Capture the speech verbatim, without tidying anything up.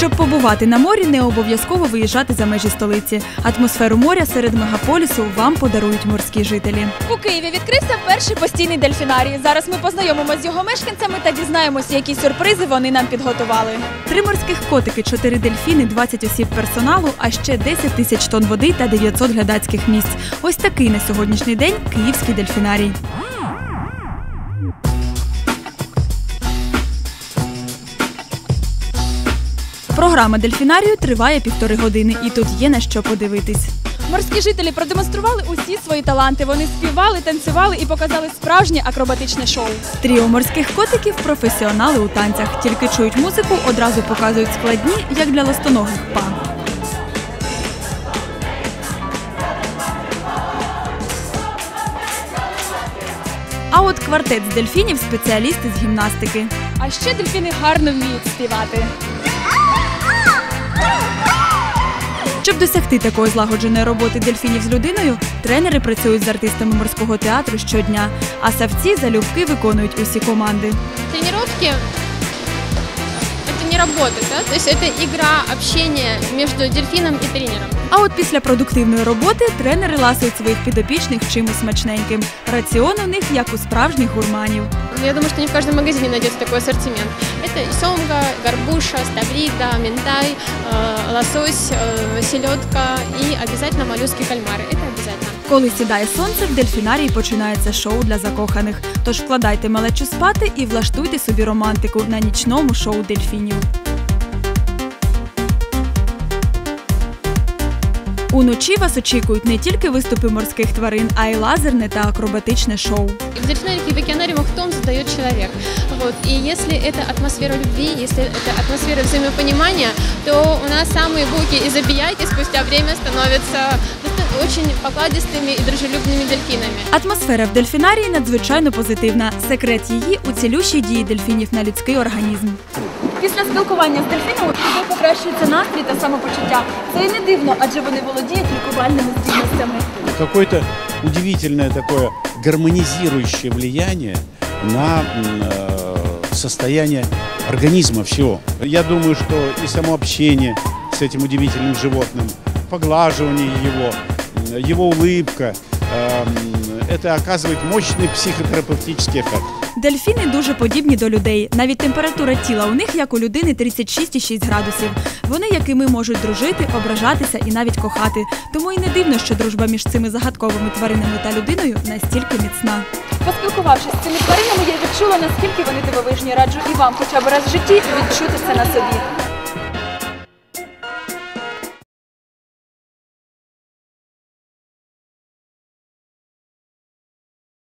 Щоб побувати на морі, не обов'язково виїжджати за межі столиці. Атмосферу моря серед мегаполісу вам подарують морські жителі. У Києві відкрився перший постійний дельфінарій. Зараз ми познайомимося з його мешканцями та дізнаємося, які сюрпризи вони нам підготували. Три морських котики, чотири дельфіни, двадцять осіб персоналу, а ще десять тисяч тонн води та дев'ятсот глядацьких місць. Ось такий на сьогоднішній день київський дельфінарій. Програма дельфінарію триває півтори години, і тут є на що подивитись. Морські жителі продемонстрували усі свої таланти. Вони співали, танцювали і показали справжнє акробатичне шоу. Тріо морських котиків – професіонали у танцях. Тільки чують музику, одразу показують складні, як для ластоногих, па. А от квартет з дельфінів – спеціалісти з гімнастики. А ще дельфіни гарно вміють співати. Щоб досягти такої злагодженої роботи дельфінів з людиною, тренери працюють з артистами морського театру щодня, а савці залюбки виконують усі команди. Тренировки – это не работа, да? То есть это игра, общение между дельфином и тренером. А от після продуктивної роботи тренери ласують своїх підопічних чимось смачненьким. Раціон у них як у справжніх гурманів. Я думаю, что не в каждом магазине найдется такой ассортимент. Это и семга, горбуша, ставрида, минтай, э, лосось, э, селедка и обязательно моллюски, кальмары. Это обязательно. Коли сідає сонце, в дельфінарії починається шоу для закоханих. Тож вкладайте малечу спати і влаштуйте собі романтику на нічному шоу дельфінів. Уночі вас очікують не тільки виступи морських тварин, а й лазерне та акробатичне шоу. В дельфинариях и в океанариумах тон задает человек. Вот. И если это атмосфера любви, если это атмосфера взаимопонимания, то у нас самые буки и забияки спустя время становятся очень покладистыми и дружелюбными дельфинами. Атмосфера в дельфінарії надзвичайно позитивна. Секрет її у цілющій дії дельфінів на людський організм. Після спілкування з дельфіном у людей покращується настрій та самопочуття. Це і не дивно, адже вони володіють лікувальними здібностями. Какое-то удивительное такое гармонизирующее влияние на э, состояние организма всего. Я думаю, что и само общение с этим удивительным животным, поглаживание его, его улыбка, э, это оказывает мощный психотерапевтический эффект. Дельфіни дуже подібні до людей. Навіть температура тіла у них, як у людини, тридцять шість і шість градусів. Вони, як і ми, можуть дружити, ображатися і навіть кохати. Тому і не дивно, що дружба між цими загадковими тваринами та людиною настільки міцна. Поспілкувавшись з цими тваринами, я відчула, наскільки вони дивовижні. Раджу і вам хоча б раз в житті відчути це на собі.